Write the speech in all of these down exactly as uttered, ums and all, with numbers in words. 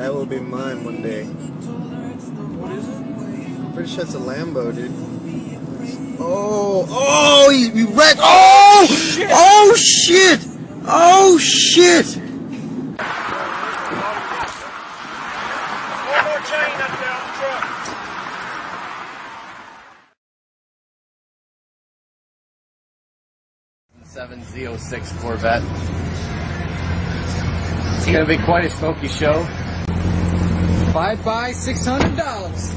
That will be mine one day. What is it? I'm pretty sure it's a Lambo, dude. Oh, oh, you, you wrecked. Oh, shit. Oh, shit. Oh, shit. One more chain up there on the truck. seven Z oh six Corvette. It's gonna be quite a smoky show. Bye bye, six hundred dollars.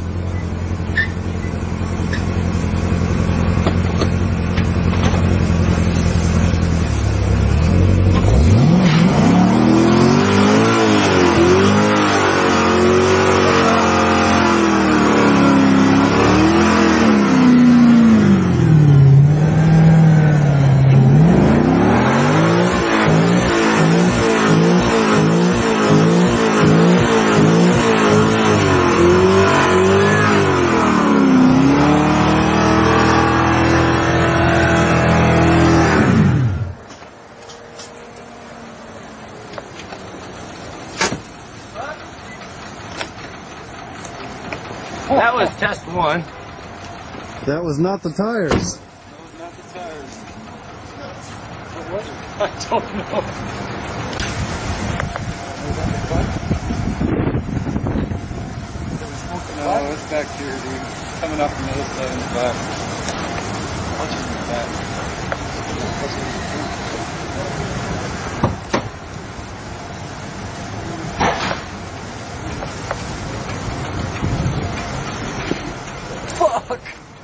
That was test one. That was not the tires. That was not the tires. What was it? I don't know. No, it's back here, dude. It's coming up from the other side in the back. Watch it in the back. Fuck!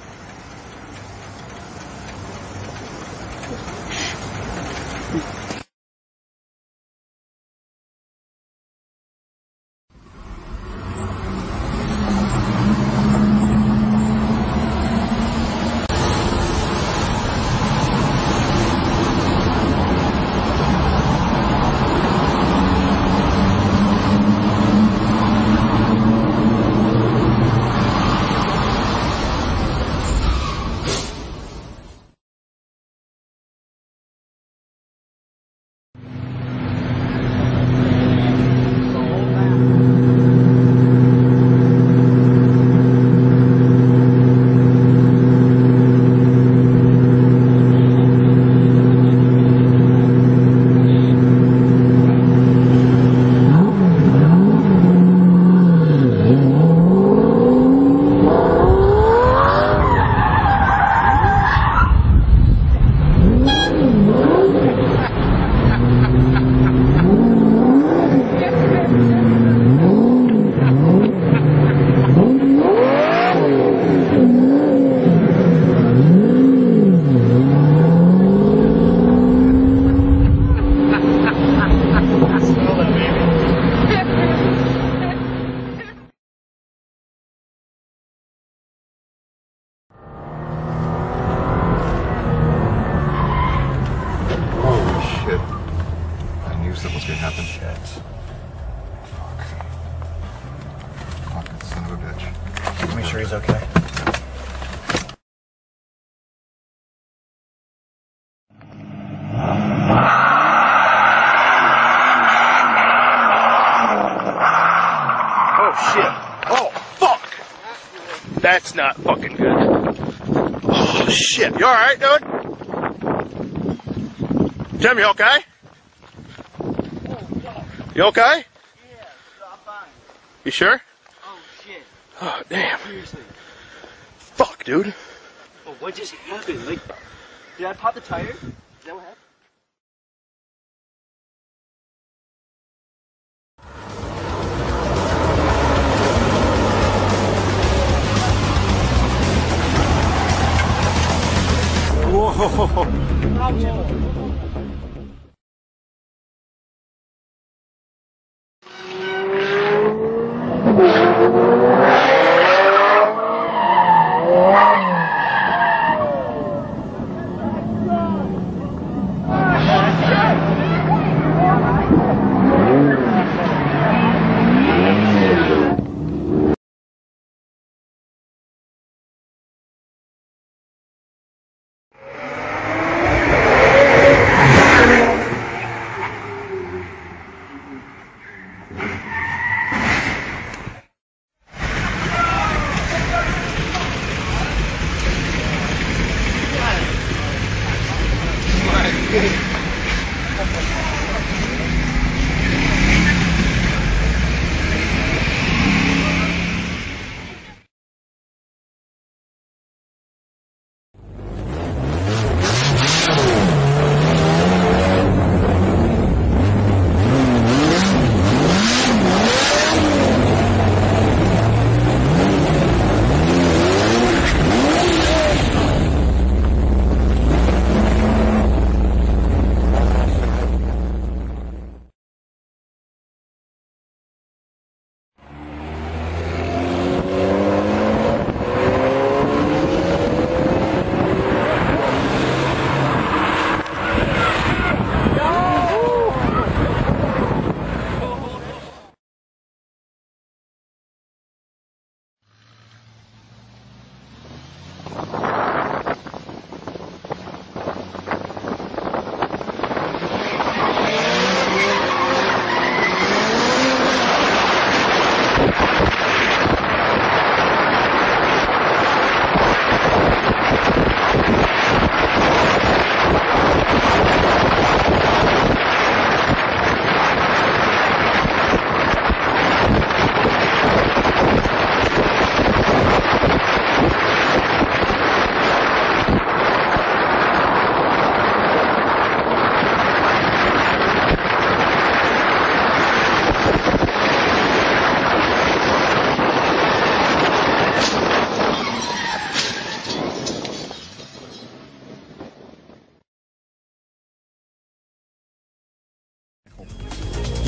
Something was gonna happen. Shit. Fuck. Fucking son of a bitch. Make sure he's okay. Oh shit. Oh fuck. That's not fucking good. Oh shit. You alright, dude? Tim, you okay? You okay? Yeah, I'm fine. You sure? Oh shit. Oh damn. Seriously. Fuck, dude. Oh, what just happened? Like, did I pop the tire? Is that what happened? Whoa.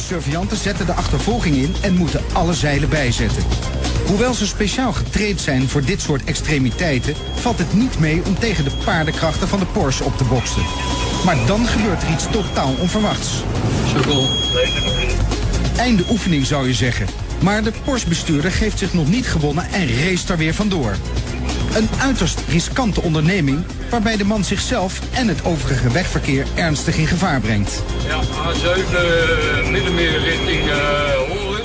surveillanten zetten de achtervolging in en moeten alle zeilen bijzetten. Hoewel ze speciaal getraind zijn voor dit soort extremiteiten, valt het niet mee om tegen de paardenkrachten van de Porsche op te boksen. Maar dan gebeurt er iets totaal onverwachts. Einde oefening zou je zeggen. Maar de Porsche-bestuurder geeft zich nog niet gewonnen en race er weer vandoor. Een uiterst riskante onderneming waarbij de man zichzelf en het overige wegverkeer ernstig in gevaar brengt. Ja, A zeven, middenmeer richting uh, Horen.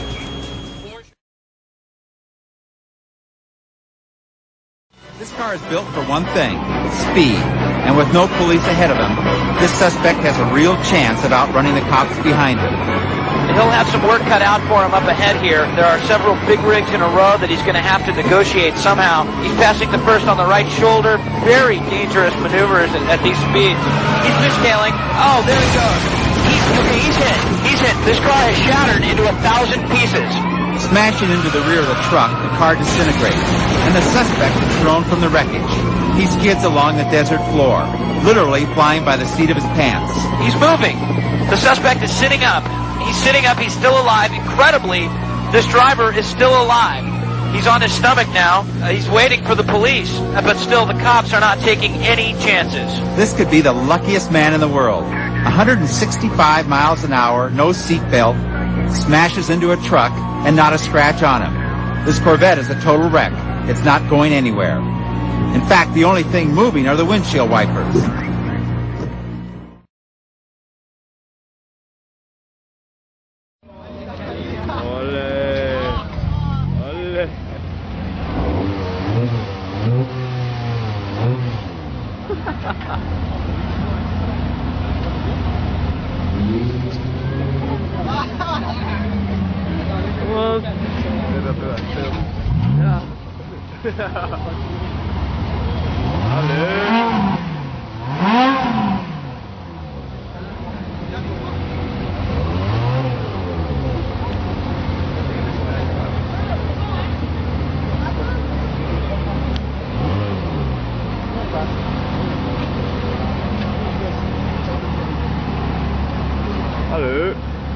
This car is built for one thing, speed. And with no police ahead of him, this suspect has a real chance of outrunning the cops behind him. He'll have some work cut out for him up ahead here. There are several big rigs in a row that he's going to have to negotiate somehow. He's passing the first on the right shoulder. Very dangerous maneuvers at, at these speeds. He's misscaling. Oh, there he goes. He's, okay, he's hit. He's hit. This car has shattered into a thousand pieces. Smashing into the rear of the truck, the car disintegrates, and the suspect is thrown from the wreckage. He skids along the desert floor, literally flying by the seat of his pants. He's moving. The suspect is sitting up. He's sitting up. He's still alive. Incredibly, this driver is still alive. He's on his stomach now. Uh, he's waiting for the police, uh, but still the cops are not taking any chances. This could be the luckiest man in the world. one hundred sixty-five miles an hour, no seatbelt, smashes into a truck, and not a scratch on him. This Corvette is a total wreck. It's not going anywhere. In fact, the only thing moving are the windshield wipers. Hallo.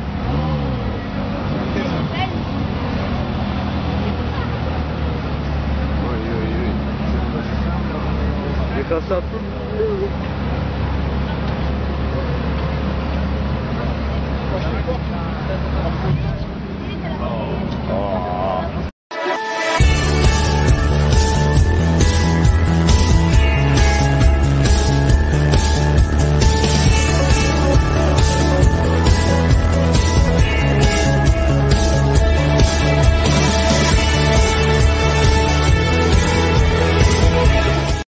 Oei, oei, oei. Je gaat dat doen. Oh. Oh.